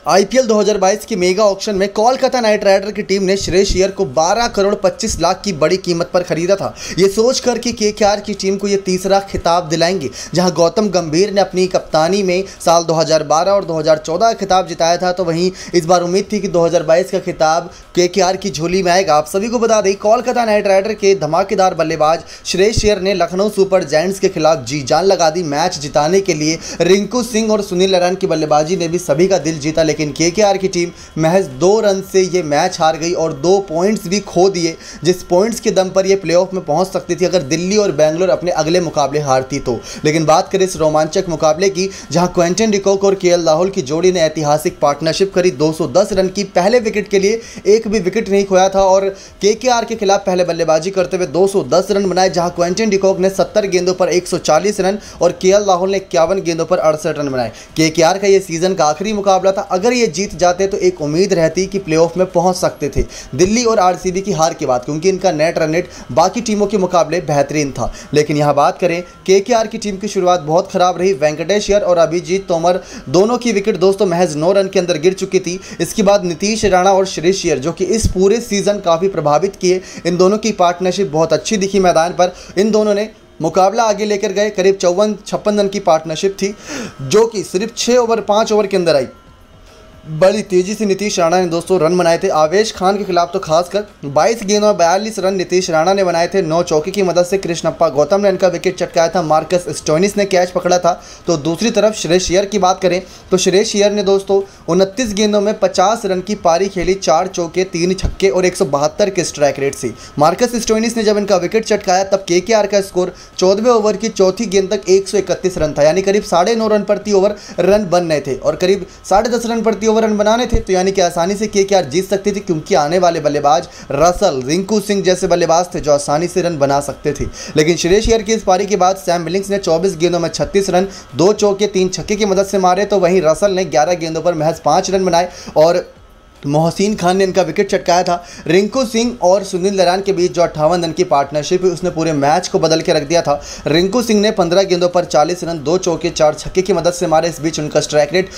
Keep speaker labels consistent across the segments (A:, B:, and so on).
A: IPL 2022 के mega auction में Kolkata Knight Rider की टीम ने श्रेयस अय्यर को 12 करोड़ 25 लाख की बड़ी कीमत पर खरीदा था। ये सोचकर कि केकेआर की टीम को ये तीसरा खिताब दिलाएंगे, जहां गौतम गंभीर ने अपनी कप्तानी में साल 2012 और 2014 का खिताब जिताया था, तो वहीं इस बार उम्मीद थी कि 2022 का खिताब केकेआर की झोली में आएगा। आप सभी को बता दें, कोलकाता नाइट राइडर के धमाकेदार बल्लेबाज श्रेयस अय्यर ने लखनऊ सुपर जायंट्स के खिलाफ जी जान लगा दी। मैच जिताने के लिए रिंकू सिंह और सुनील नारायण की बल्लेबाजी ने भी सभी का दिल जीता, लेकिन केकेआर की टीम महज 2 रन से ये मैच हार गई और 2 पॉइंट्स भी खो दिए, जिस पॉइंट्स के दम पर ये प्लेऑफ में पहुंच सकती थी अगर दिल्ली और बेंगलोर अपने अगले मुकाबले हारती तो। लेकिन बात करें इस रोमांचक मुकाबले की, जहां क्विंटन डिकॉक और केएल राहुल की जोड़ी ने ऐतिहासिक पार्टनरशिप करी। 210 रन की पहले विकेट के लिए एक भी विकेट नहीं खोया था और केकेआर के खिलाफ पहले बल्लेबाजी करते हुए 210 रन बनाए, जहां क्विंटन डिकॉक ने 70 गेंदों पर 140 रन और केएल राहुल ने 51 गेंदों पर 68 रन बनाए। केकेआर का यह सीजन का आखिरी मुकाबला था। अगर ये जीत जाते तो एक उम्मीद रहती कि प्लेऑफ में पहुंच सकते थे दिल्ली और आरसीबी की हार के बाद, क्योंकि इनका नेट रन रेट बाकी टीमों के मुकाबले बेहतरीन था। लेकिन यहां बात करें, केकेआर की टीम की शुरुआत बहुत खराब रही। वेंकटेश अय्यर और अभिजीत तोमर दोनों की विकेट दोस्तों महज 9 रन के अंदर गिर चुकी थी। इसके बाद नीतीश राणा और श्रेयस अय्यर, जो कि इस पूरे सीजन काफी प्रभावित किए, इन दोनों की पार्टनरशिप बहुत अच्छी दिखी मैदान पर। इन दोनों ने मुकाबला आगे लेकर गए। करीब 54-56 रन की पार्टनरशिप थी, जो कि सिर्फ 6 ओवर 5 ओवर के अंदर आई। बड़ी तेजी से नीतीश राणा ने दोस्तों रन बनाए थे। आवेश खान के खिलाफ तो खासकर 22 गेंदों में 42 रन नीतीश राणा ने बनाए थे। 9 चौके की मदद से कृष्णप्पा गौतम ने इनका विकेट चटकाया था। मार्कस स्टोइनिस ने कैच पकड़ा था। तो दूसरी तरफ श्रेयस अय्यर की बात करें तो श्रेयस अय्यर ने दोस्तों 29 गेंदों में 50 रन की पारी खेली, 4 चौके 3 छक्के और 172 के स्ट्राइक रेट से। मार्कस स्टोइनिस ने जब इनका विकेट चटकाया तब केकेआर का स्कोर 14वें ओवर की चौथी गेंद तक 131 रन था, यानी करीब 9.5 रन प्रति ओवर रन बन रहे थे और करीब 10.5 रन प्रति ओवर रन बनाने थे। तो यानी कि आसानी से केकेआर जीत सकती थी, क्योंकि आने वाले बल्लेबाज रसल, रिंकू सिंह जैसे बल्लेबाज थे जो आसानी से रन बना सकते थे। लेकिन श्रेयस अय्यर की इस पारी के बाद सैम बिलिंग्स ने 24 गेंदों में 36 रन, 2 चौके 3 छक्के की मदद से मारे, तो वहीं रसल ने 11 गेंदों पर महज 5 रन बनाए और मोहसिन खान ने इनका विकेट चटकाया था। रिंकू सिंह और सुनील नारायण के बीच जो 58 रन की पार्टनरशिप है, उसने पूरे मैच को बदल के रख दिया था। रिंकू सिंह ने 15 गेंदों पर 40 रन, 2 चौके 4 छक्के की मदद से मारे। इस बीच उनका स्ट्राइक रेट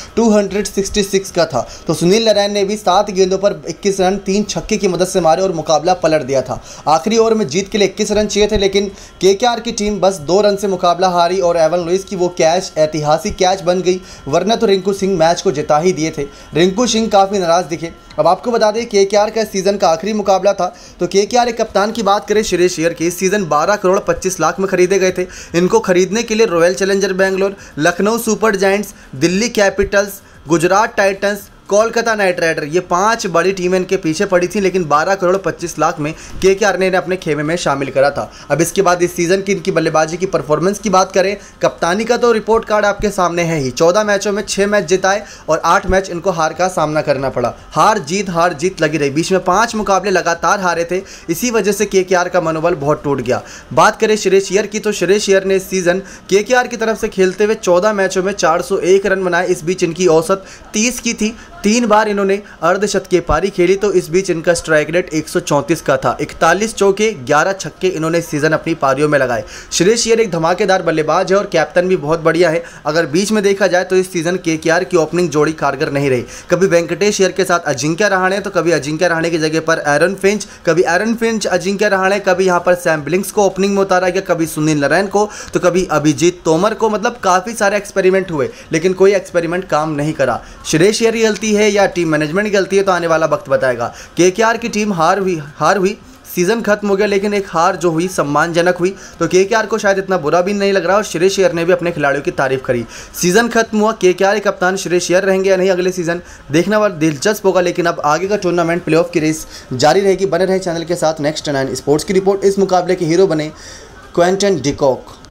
A: 266 का था। तो सुनील नारायण ने भी 7 गेंदों पर 21 रन, 3 छक्के की मदद से मारे और मुकाबला पलट दिया था। आखिरी ओवर में जीत के लिए 21 रन चाहिए थे, लेकिन केकेआर की टीम बस 2 रन से मुकाबला हारी और एवन लुइस की वो कैच ऐतिहासिक कैच बन गई, वरना तो रिंकू सिंह मैच को जिता ही दिए थे। रिंकू सिंह काफ़ी नाराज दिखे। अब आपको बता दें, केकेआर का सीजन का आखिरी मुकाबला था। तो केकेआर के कप्तान की बात करें श्रेयस अय्यर की, इस सीजन 12 करोड़ 25 लाख में खरीदे गए थे। इनको खरीदने के लिए Royal Challenger Bangalore, Lucknow Super Giants, Delhi Capitals, Gujarat Titans, Kolkata Knight Rider, ये 5 बड़ी टीमें इनके पीछे पड़ी थी, लेकिन 12 करोड़ 25 लाख में केकेआर ने अपने खेमे में शामिल करा था। अब इसके बाद इस सीजन की इनकी बल्लेबाजी की परफॉर्मेंस की बात करें, कप्तानी का तो रिपोर्ट कार्ड आपके सामने है ही। 14 मैचों में 6 मैच जिताए और 8 मैच इनको हार का सामना करना पड़ा। हार जीत लगी रही। बीच में 5 मुकाबले लगातार हारे थे, इसी वजह से केकेआर का मनोबल बहुत टूट गया। बात करें श्रेयस अय्यर की, तो श्रेयस अय्यर ने इस सीजन केकेआर की तरफ से खेलते हुए 14 मैचों में 401 रन बनाए। इस बीच इनकी औसत 30 की थी। 3 बार इन्होंने अर्धशतकीय पारी खेली, तो इस बीच इनका स्ट्राइक रेट 134 का था। 41 चौके 11 छक्के इन्होंने सीजन अपनी पारियों में लगाए। श्रेयस अय्यर एक धमाकेदार बल्लेबाज है और कैप्टन भी बहुत बढ़िया है। अगर बीच में देखा जाए तो इस सीजन केकेआर की ओपनिंग जोड़ी कारगर नहीं रही। कभी वेंकटेश अय्यर के साथ अजिंक्य रहाणे, तो कभी अजिंक्य रहाणे की जगह पर एरन फिंच, कभी एरन फिंच अजिंक्य रहाणे, कभी यहाँ पर सैम बिलिंग्स को ओपनिंग में उतारा गया, कभी सुनील नारायण को, तो कभी अभिजीत तोमर को। मतलब काफ़ी सारे एक्सपेरिमेंट हुए, लेकिन कोई एक्सपेरिमेंट काम नहीं करा। श्रेयस अय्यर की गलती है या टीम मैनेजमेंट की गलती है, तो आने वाला वक्त बताएगा। केकेआर की टीम हार हुई, सीजन खत्म हो गया, लेकिन एक हार जो हुई सम्मानजनक हुई। तो केकेआर को शायद इतना बुरा भी नहीं लग रहा और श्रेयस अय्यर ने भी अपने खिलाड़ियों की तारीफ करी। सीजन खत्म हुआ, केकेआर के कप्तान श्रेयस अय्यर रहेंगे या नहीं अगले सीजन, देखना वाला दिलचस्प होगा। लेकिन अब आगे का टूर्नामेंट प्लेऑफ की रेस जारी रहेगी। बने रहे चैनल के साथ। नेक्स्ट 9 स्पोर्ट्स की रिपोर्ट, इस मुकाबले के हीरो बने क्विंटन डिकॉक।